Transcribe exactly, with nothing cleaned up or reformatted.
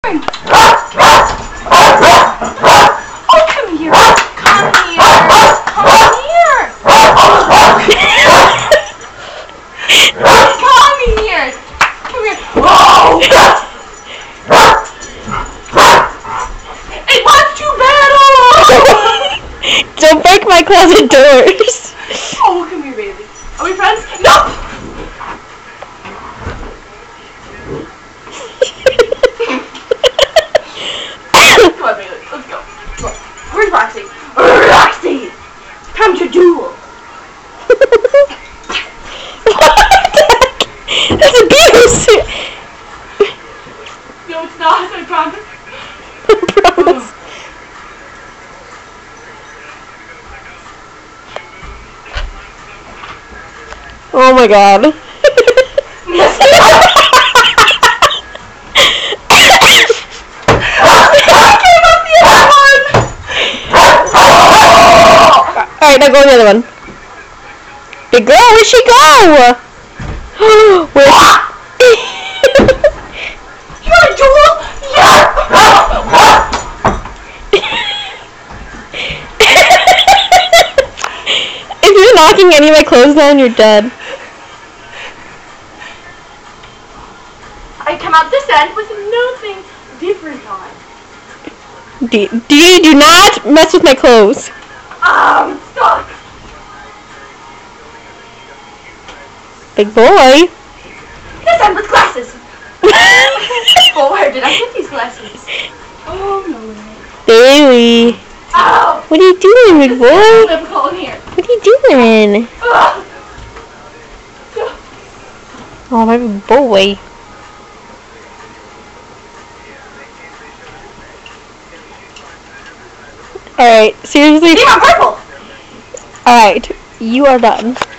Oh, come here. Come here. Come here. Come here. Come here. Whoa. It wants to battle. Don't break my closet doors. Oh, come here, baby. Are we friends? Nope. Come on, baby. Let's go. Come on. Where's Roxy? Roxy! Time to duel. That's abuse. No, it's not. I promise. I promise. Oh my god. Alright, now go to the other one. Big girl, where'd she go? Where? You want a duel? Yeah! If you're knocking any of my clothes down, you're dead. I come out this end with nothing different on. D, D do not mess with my clothes. Um, stuck. Big boy. This end with glasses. Oh, where did I get these glasses? Oh, no. Bailey. Ow! What are you doing, big boy? Lip hole here. What are you doing? Ugh. Oh, my big boy. Alright, seriously? Team on purple! Alright, you are done.